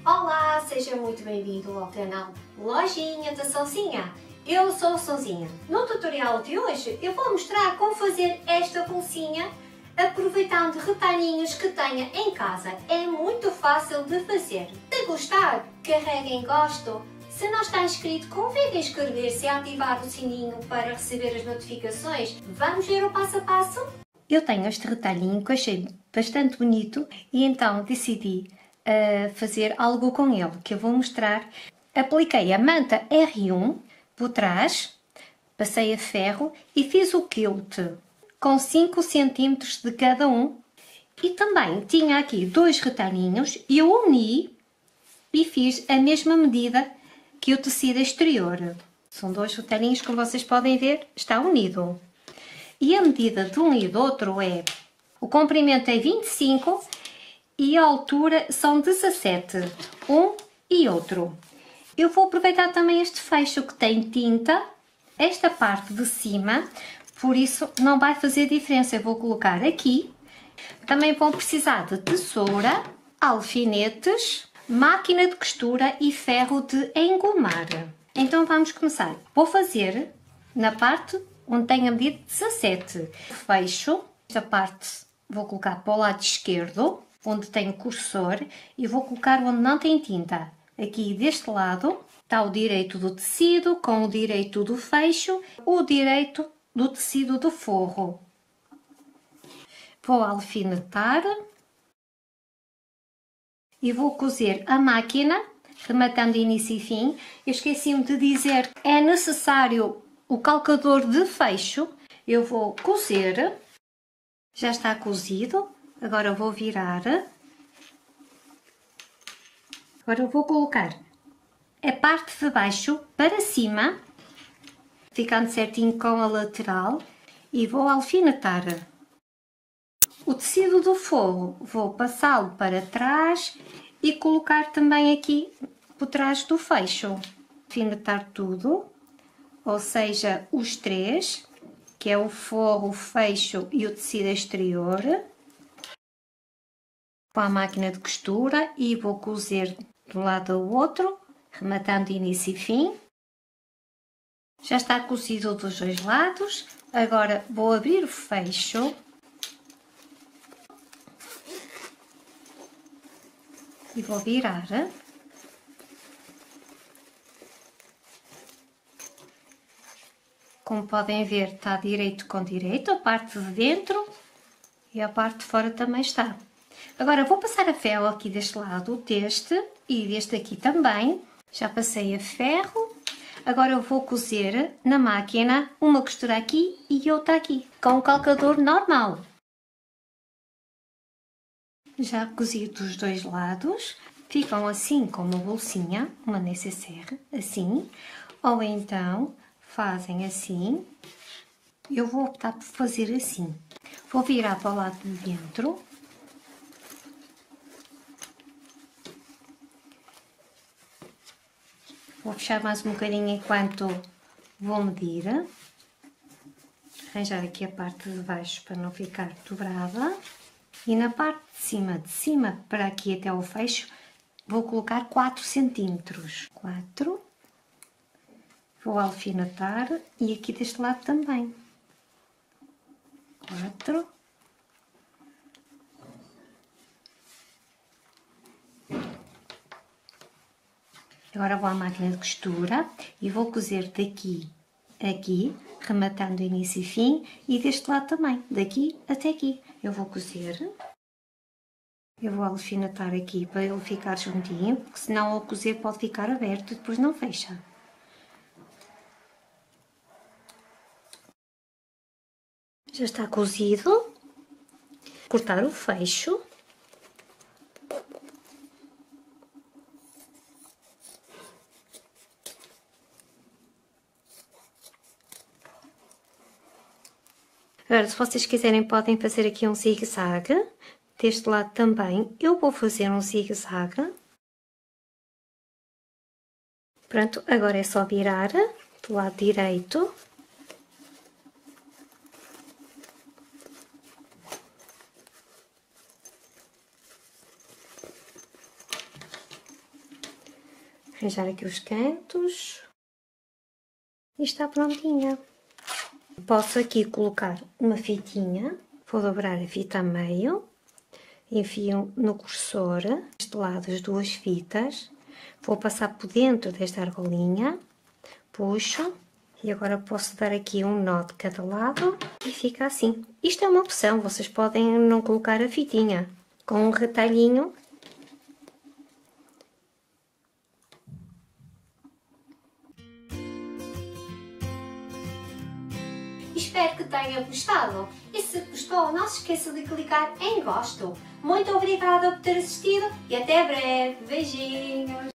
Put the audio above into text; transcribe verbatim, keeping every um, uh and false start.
Olá, seja muito bem-vindo ao canal Lojinha da Sonzinha. Eu sou a Sonzinha. No tutorial de hoje eu vou mostrar como fazer esta bolsinha aproveitando retalhinhos que tenha em casa. É muito fácil de fazer. Se gostar, carregue em gosto. Se não está inscrito, convido a inscrever-se e a ativar o sininho para receber as notificações. Vamos ver o passo a passo? Eu tenho este retalhinho que achei bastante bonito e então decidi uh, fazer algo com ele, que eu vou mostrar. Apliquei a manta R um por trás, passei a ferro e fiz o quilt com cinco centímetros de cada um. E também tinha aqui dois retalhinhos e eu uni e fiz a mesma medida que o tecido exterior. São dois retalhinhos, como vocês podem ver, está unido. E a medida de um e do outro é, o comprimento é vinte e cinco e a altura são dezassete, um e outro. Eu vou aproveitar também este fecho que tem tinta, esta parte de cima, por isso não vai fazer diferença. Eu vou colocar aqui. Também vão precisar de tesoura, alfinetes, máquina de costura e ferro de engomar. Então vamos começar. Vou fazer na parte onde tem a medida dezassete. Fecho, esta parte vou colocar para o lado esquerdo, onde tem o cursor, e vou colocar onde não tem tinta. Aqui deste lado está o direito do tecido, com o direito do fecho, o direito do tecido do forro. Vou alfinetar e vou cozer a máquina, rematando início e fim. Eu esqueci-me de dizer, é necessário o calcador de fecho. Eu vou cozer, já está cozido, agora vou virar. Agora vou colocar a parte de baixo para cima, ficando certinho com a lateral, e vou alfinetar. O tecido do forro vou passá-lo para trás e colocar também aqui por trás do fecho. Alfinetar tudo, ou seja, os três, que é o forro, o fecho e o tecido exterior, com a máquina de costura, e vou cozer do lado ao outro, rematando início e fim. Já está cozido dos dois lados. Agora vou abrir o fecho e vou virar. Como podem ver, está direito com direito, a parte de dentro e a parte de fora também está. Agora vou passar a ferro aqui deste lado, deste e deste aqui também. Já passei a ferro. Agora eu vou cozer na máquina uma costura aqui e outra aqui, com o calcador normal. Já cozi dos dois lados. Ficam assim com uma bolsinha, uma necessaire, assim. Ou então fazem assim. Eu vou optar por fazer assim. Vou virar para o lado de dentro. Vou fechar mais um bocadinho enquanto vou medir. Arranjar aqui a parte de baixo para não ficar dobrada. E na parte de cima, de cima para aqui até o fecho, vou colocar quatro centímetros. quatro. Vou alfinetar e aqui deste lado também. quatro. Agora vou à máquina de costura e vou cozer daqui a aqui, rematando início e fim, e deste lado também, daqui até aqui. Eu vou cozer, eu vou alfinetar aqui para ele ficar juntinho, porque senão ao cozer pode ficar aberto e depois não fecha. Já está cozido. Cortar o fecho. Agora, se vocês quiserem, podem fazer aqui um zigue-zague. Deste lado também, eu vou fazer um zigue-zague. Pronto, agora é só virar do lado direito. arranjar aqui os cantos e está prontinha. Posso aqui colocar uma fitinha, vou dobrar a fita a meio, enfio no cursor, deste lado as duas fitas, vou passar por dentro desta argolinha, puxo e agora posso dar aqui um nó de cada lado e fica assim. Isto é uma opção, vocês podem não colocar a fitinha, com um retalhinho. Espero que tenha gostado e se gostou não se esqueça de clicar em gosto. Muito obrigada por ter assistido e até breve. Beijinhos!